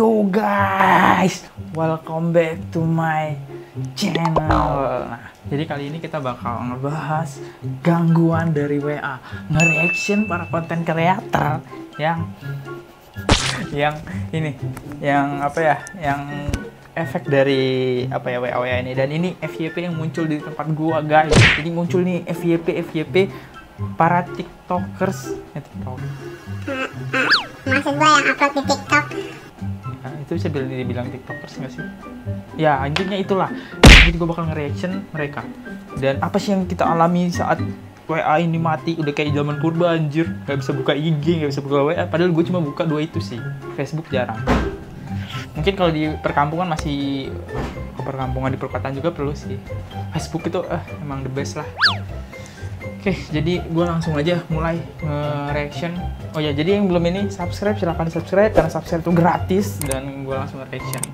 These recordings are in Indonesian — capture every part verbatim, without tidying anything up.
Yo guys, welcome back to my channel. Nah, jadi kali ini kita bakal ngebahas gangguan dari W A, nge-reaction para konten creator yang yang ini, yang apa ya, yang efek dari apa ya W A W A ini. Dan ini F Y P yang muncul di tempat gua guys. Jadi muncul nih F Y P F Y P para tiktokers, ya TikTok. Maksud gue yang upload di TikTok. Nah, itu bisa bilang dibilang tiktokers nggak sih? Ya anjingnya itulah. Jadi gue bakal nge-reaction mereka. Dan apa sih yang kita alami saat W A ini mati? Udah kayak zaman purba anjir. Gak bisa buka I G, gak bisa buka W A. Padahal gue cuma buka dua itu sih. Facebook jarang. Mungkin kalau di perkampungan masih, ke perkampungan di perkotaan juga perlu sih. Facebook itu eh emang the best lah. Oke, jadi gue langsung aja mulai nge-reaction. Oh ya, jadi yang belum ini subscribe silahkan di subscribe karena subscribe itu gratis. Dan gue langsung nge-reaction.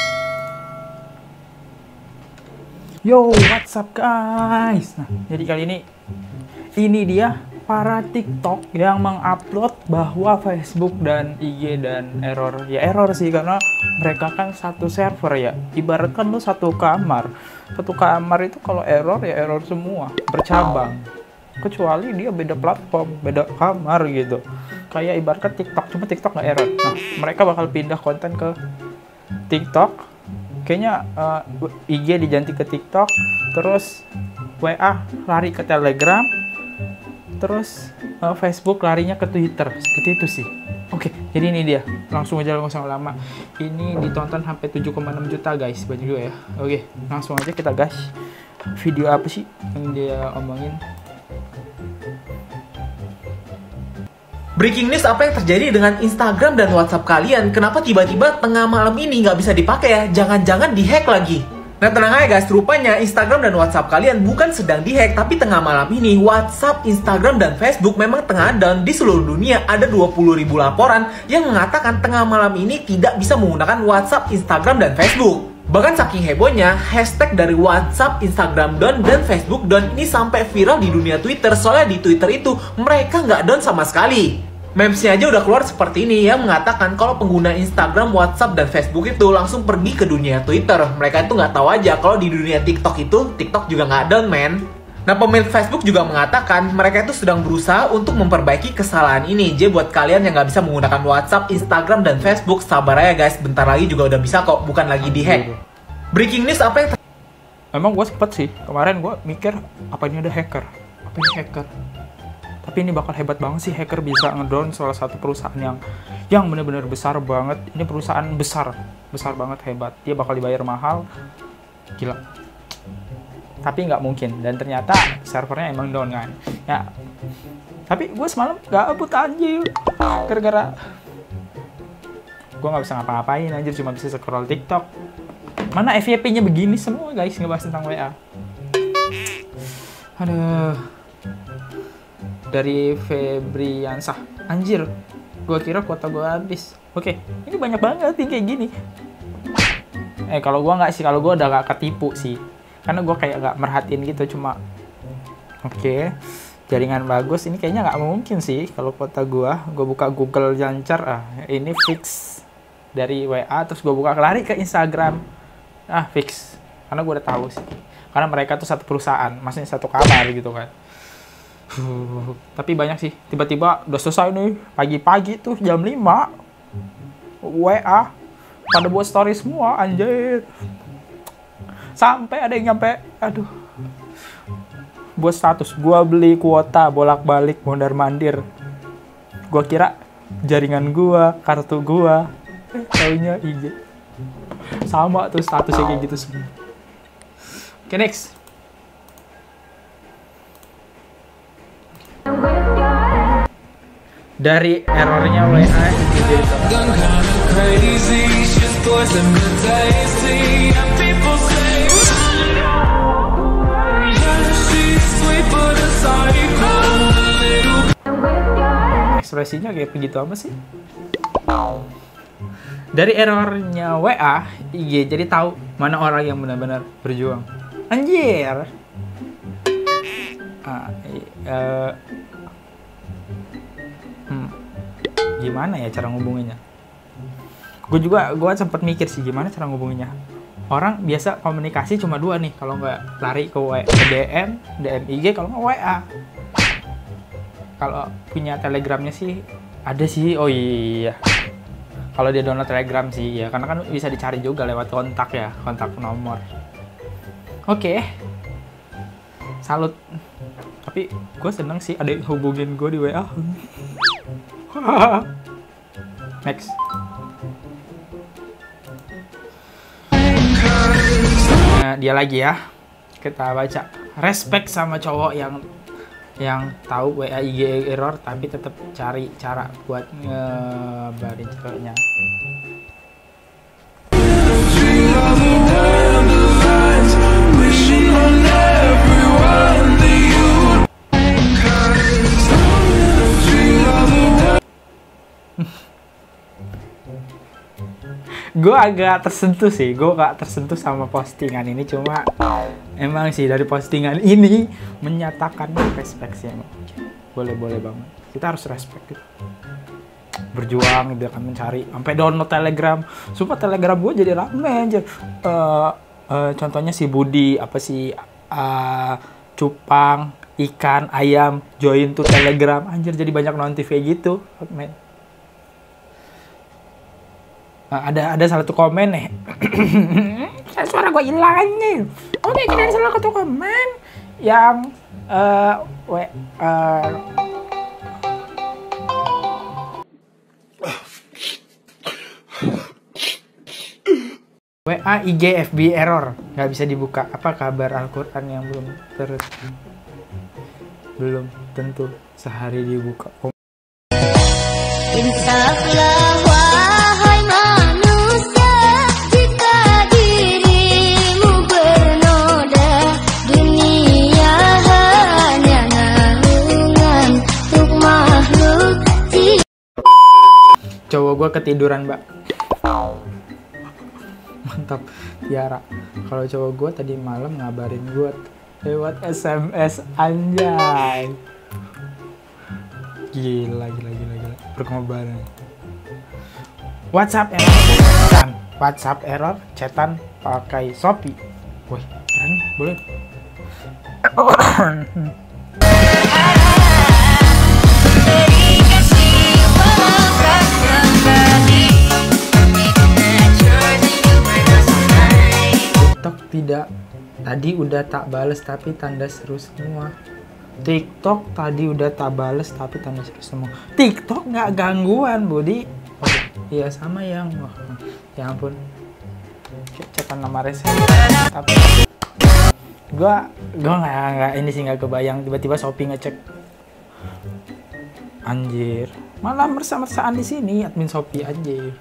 Yo, what's up guys? Nah, jadi kali ini ini dia para TikTok yang mengupload bahwa Facebook dan I G dan error. Ya error sih karena mereka kan satu server ya. Ibaratkan lu satu kamar. Satu kamar itu kalau error ya error semua, bercabang. Kecuali dia beda platform, beda kamar gitu. Kayak ibaratkan TikTok, cuma TikTok nggak error. Nah, mereka bakal pindah konten ke TikTok. Kayaknya uh, I G diganti ke TikTok, terus W A lari ke Telegram, terus uh, Facebook larinya ke Twitter. Seperti itu sih. Oke, jadi ini dia. Langsung aja, nggak usah lama. Ini ditonton sampai tujuh koma enam juta guys, banyak juga ya. Oke, langsung aja kita gas. Video apa sih yang dia omongin? Breaking news, apa yang terjadi dengan Instagram dan WhatsApp kalian? Kenapa tiba-tiba tengah malam ini nggak bisa dipakai ya? Jangan-jangan dihack lagi. Nah tenang aja guys, rupanya Instagram dan WhatsApp kalian bukan sedang dihack, tapi tengah malam ini WhatsApp, Instagram, dan Facebook memang tengah down. Di seluruh dunia ada dua puluh ribu laporan yang mengatakan tengah malam ini tidak bisa menggunakan WhatsApp, Instagram, dan Facebook. Bahkan saking hebohnya, hashtag dari WhatsApp, Instagram down, dan Facebook down ini sampai viral di dunia Twitter. Soalnya di Twitter itu mereka nggak down sama sekali. Memesnya aja udah keluar seperti ini yang mengatakan kalau pengguna Instagram, WhatsApp, dan Facebook itu langsung pergi ke dunia Twitter. Mereka itu nggak tahu aja kalau di dunia TikTok itu, TikTok juga nggak down, men. Nah, pemilik Facebook juga mengatakan mereka itu sedang berusaha untuk memperbaiki kesalahan ini. Jadi buat kalian yang nggak bisa menggunakan WhatsApp, Instagram, dan Facebook, sabar aja guys, bentar lagi juga udah bisa kok, bukan lagi dihack. Breaking news, apa yang Emang gue sempet sih, kemarin gue mikir apa ini ada hacker? Apa ini hacker? Tapi ini bakal hebat banget sih, hacker bisa ngedown salah satu perusahaan yang yang benar-benar besar banget. Ini perusahaan besar, besar banget, hebat. Dia bakal dibayar mahal, gila. Tapi nggak mungkin, dan ternyata servernya emang down kan. Ya, tapi gue semalam gabut anjir, gara-gara gue nggak bisa ngapa-ngapain anjir, cuma bisa scroll TikTok. Mana F Y P-nya begini semua guys, ngebahas tentang W A. Aduh. Dari Febriansah, anjir, gua kira kuota gua habis. Oke, ini banyak banget nih kayak gini. Eh kalau gua nggak sih, kalau gua udah gak ketipu sih, karena gua kayak nggak merhatiin gitu, cuma oke, jaringan bagus. Ini kayaknya nggak mungkin sih kalau kuota gua. Gua buka Google Jancar, ah ini fix dari W A, terus gua buka lari ke Instagram, ah fix, karena gua udah tahu sih, karena mereka tuh satu perusahaan, maksudnya satu kamar gitu kan. Uh, tapi banyak sih, tiba-tiba udah selesai nih, pagi-pagi tuh jam lima W A pada buat story semua, anjir. Sampai ada yang nyampe, aduh, buat status, gua beli kuota bolak-balik mondar-mandir. Gua kira jaringan gua, kartu gua, eh taunya I G. Sama tuh statusnya kayak gitu semua. Oke, okay, next. Dari errornya W A gitu. Ekspresinya kayak begitu apa sih? Dari errornya W A I G, jadi tahu mana orang yang benar-benar berjuang. Anjir. Ah, uh, hmm. Gimana ya cara ngubunginnya? Gue juga, gue sempat mikir sih gimana cara ngubunginnya. Orang biasa komunikasi cuma dua nih, kalau nggak lari ke D M, D M I G, kalau nggak W A. Kalau punya Telegramnya sih ada sih, oh iya. Kalau dia download Telegram sih ya, karena kan bisa dicari juga lewat kontak ya, kontak nomor. Oke, salut. Tapi gue seneng sih ada yang hubungin gue di W A. Next. Nah, dia lagi ya. Kita baca. Respect sama cowok yang yang tahu W A I G error tapi tetap cari cara buat ngebarin ceweknya. Gue agak tersentuh sih, gue gak tersentuh sama postingan ini, cuma emang sih dari postingan ini menyatakan respect sih emang. Boleh-boleh banget, kita harus respect gitu. Berjuang dia akan mencari, sampai download Telegram. Sumpah Telegram gue jadi rame anjir. Uh, uh, contohnya si Budi, apa sih, uh, cupang, ikan, ayam, join to Telegram. Anjir jadi banyak notif kayak gitu. Man. Nah, ada ada salah satu komen nih. Suara gue hilang nih. Oke, kita ada salah satu komen yang uh, we, uh, W A I G F B error, nggak bisa dibuka. Apa kabar Al-Quran yang belum ter belum tentu sehari dibuka? Oh. Insaflah wahai manusia, jika dirimu bernoda, dunia hanya naungan untuk makhluk. Cowok gue ketiduran, Mbak. Mantap, Tiara. Kalau cowok gue tadi malam ngabarin gue lewat S M S, anjay. Gila, gila, gila, gila. Berkembang. WhatsApp error, chatan. WhatsApp error, chatan pakai Shopee. Woi, keren, boleh. TikTok tidak. Tadi udah tak bales tapi tanda seru semua. TikTok tadi udah tak bales tapi tanda seru semua. TikTok nggak gangguan, Budi. Oh, iya sama yang. Wah, ya ampun. Chatan nama rese. Tapi gua gua nggak nggak ini sih nggak kebayang tiba-tiba Shopee ngecek. Anjir. Malah mersa-mersaan di sini admin Shopee anjir.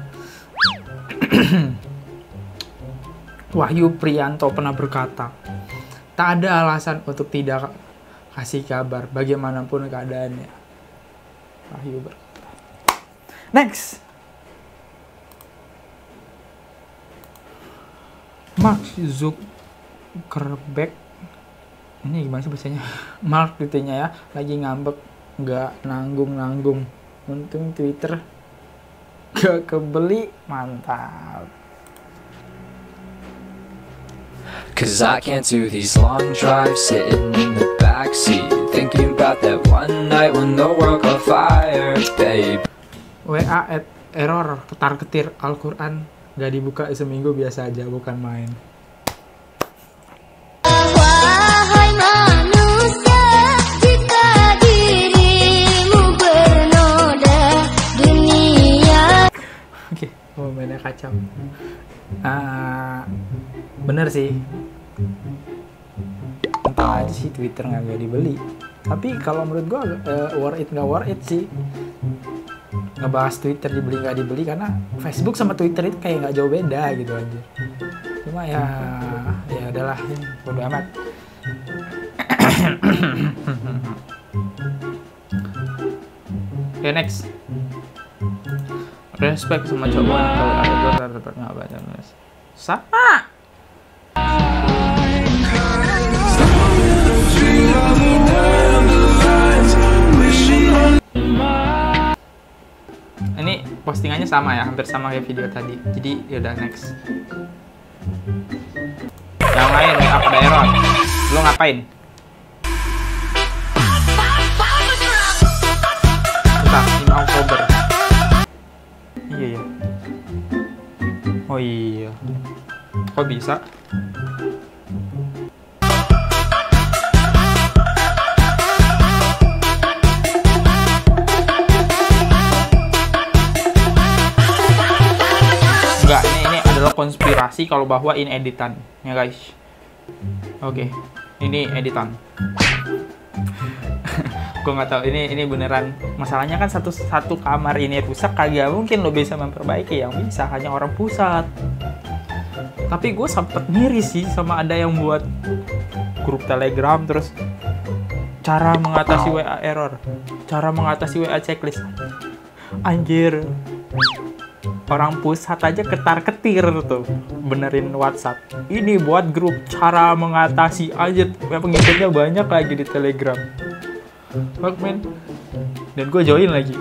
Wahyu Priyanto pernah berkata, tak ada alasan untuk tidak kasih kabar bagaimanapun keadaannya. Wahyu berkata. Next. Mark Zuckerberg. Ini gimana sih bacanya? Mark ditanya ya, lagi ngambek, nggak nanggung-nanggung. Untung Twitter gak kebeli, mantap. Cause I can't do these long drives sitting in the backseat thinking about that one night when the world caught fire, babe. W A at error, ketar-ketir Al-Quran gak dibuka seminggu biasa aja, bukan main. Wahai manusia, jika dirimu bernoda, dunia. Oke, oh mainnya kacau. Uh, bener sih. Entah aja sih Twitter nggak gak dibeli. Tapi kalau menurut gue uh, worth it nggak worth it sih ngebahas Twitter dibeli nggak dibeli, karena Facebook sama Twitter itu kayak nggak jauh beda gitu aja. Cuma ya ya adalah bodo amat. Oke, okay, next. Respect sama cowok kalau ada gue tetap nggak baca nulis sama. Ini postingannya sama ya, hampir sama kayak video tadi. Jadi yaudah next. Yang lain ya, apa daerah? Lo ngapain? Bentar, lima Oktober. Iya ya. Oh iya. Kok bisa? Enggak, ini ini adalah konspirasi kalau bahwa ini editan ya guys. Oke, ini editan. Gue nggak tahu ini ini beneran. Masalahnya kan satu satu kamar ini rusak, kagak mungkin lo bisa memperbaiki. Yang bisa hanya orang pusat. Tapi gue sempet miris sih sama ada yang buat grup Telegram terus cara mengatasi W A error, cara mengatasi W A checklist. Anjir, orang pusat aja ketar-ketir tuh benerin WhatsApp. Ini buat grup cara mengatasi aja, pengikutnya banyak lagi di Telegram. Fuck man. Dan gue join lagi.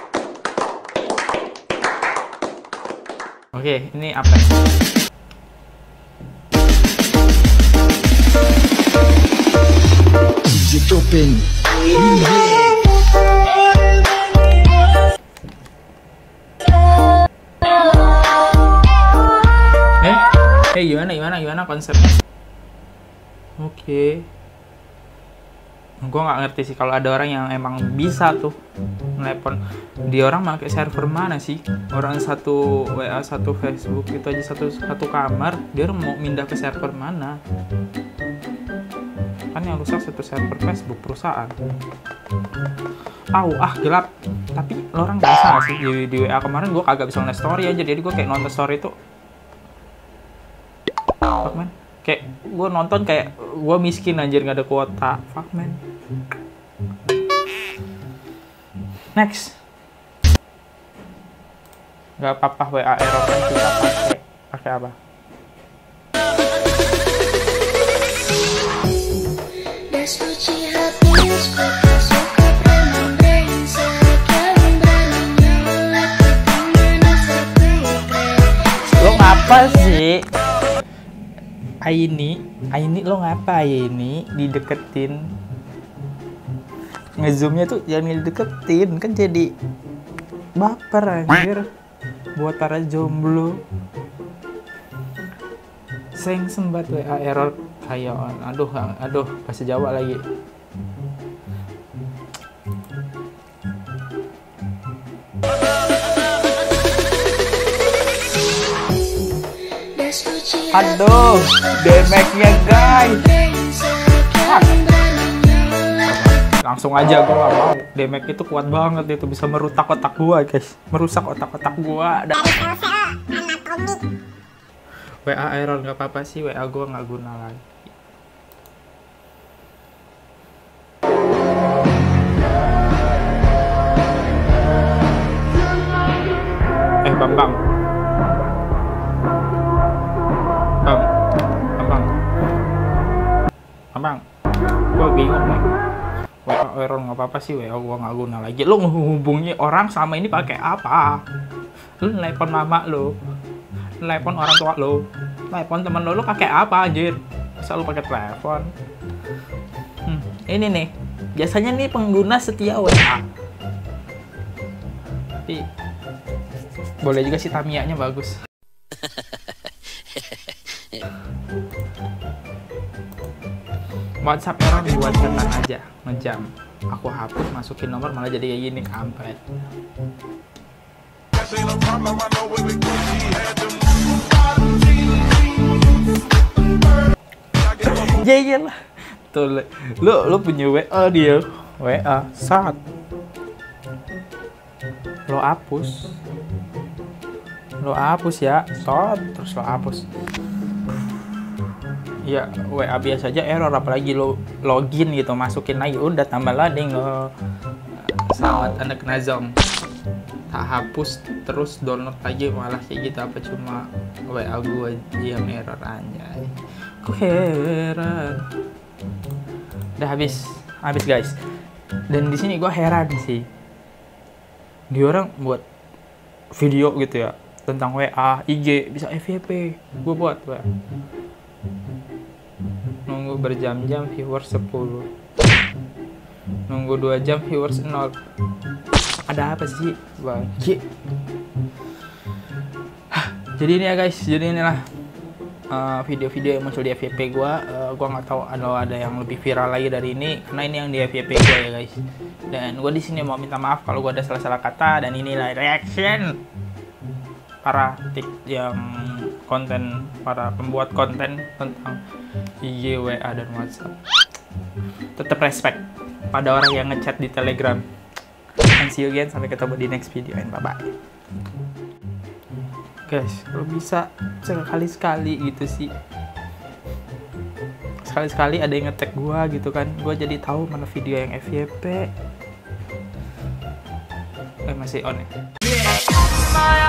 Oke, ini apa? Topeng. Eh, eh gimana gimana gimana konsepnya? Oke. Gue nggak ngerti sih kalau ada orang yang emang bisa tuh telepon. Dia orang pakai server mana sih? Orang satu W A, satu Facebook itu aja satu satu kamar. Dia orang mau pindah ke server mana? Kan yang rusak satu server Facebook perusahaan. Au, ah gelap. Tapi lo orang nggak bisa sih di, di W A kemarin gue kagak bisa ngeliat story aja. Jadi gue kayak nonton story itu. Fuck man. Kayak gue nonton kayak gue miskin anjir, nggak ada kuota. Fuck man. Next. Nggak apa-apa W A error kan kita pakai pakai apa? Lo ngapa sih? Aini, Aini lo ngapa Aini dideketin? Ngezoomnya tuh jangan dideketin, kan jadi baper anjir. Buat para jomblo. Seng sembat W A error kayak aduh aduh bahasa Jawa lagi. Aduh, damage-nya guys. Ah. Langsung aja gue gak mau. Damage itu kuat banget, itu bisa merusak otak gua guys. Merusak otak-otak gua. Dan W A error nggak apa-apa sih, W A gua nggak guna lagi. Eh Bambang. Bang, Bambang, Bambang, gue bingung nih. W A error nggak apa-apa sih, W A gue nggak guna lagi. Lo menghubungi orang sama ini pakai apa? Lo nelpon mama lo, nelpon orang tua lo, nelpon temen lo, lo pakai apa anjir? Masa lo pakai telepon? Hmm, ini nih, biasanya nih pengguna setia W A. Tapi boleh juga sih Tamiya-nya bagus. WhatsApp error buat chatan aja, ngejam. Aku hapus, masukin nomor malah jadi kayak gini, kampret. Jahil lah. Tuh, lu lu punya W A dia, W A saat lo hapus, lo hapus ya, shot terus lo hapus. Ya W A biasa aja error, apalagi lo login gitu, masukin lagi udah tambah loading lo. Selamat anak Nazong. Tak hapus terus download lagi malah kayak gitu, apa cuma W A gua yang error anjay. Kok heran. Udah habis, habis guys. Dan di sini gua heran sih. Dia orang buat video gitu ya tentang W A, I G, bisa F Y P, gue buat W A. Nunggu berjam-jam viewers sepuluh, nunggu dua jam viewers nol. Ada apa sih bangke? Jadi ini ya guys, jadi inilah uh, video-video yang muncul di F Y P gue. Uh, gue nggak tahu ada ada yang lebih viral lagi dari ini, karena ini yang di F Y P gue ya guys. Dan gue di sini mau minta maaf kalau gue ada salah-salah kata. Dan inilah reaction para tik yang konten, para pembuat konten tentang I G, W A dan WhatsApp. Tetap respect pada orang yang ngechat di Telegram. And see you again, sampai ketemu di next video and bye bye. Guys, kalau bisa sekali-sekali gitu sih, sekali-sekali ada yang nge-tag gua gitu kan, gua jadi tahu mana video yang F Y P. Eh, masih on ya.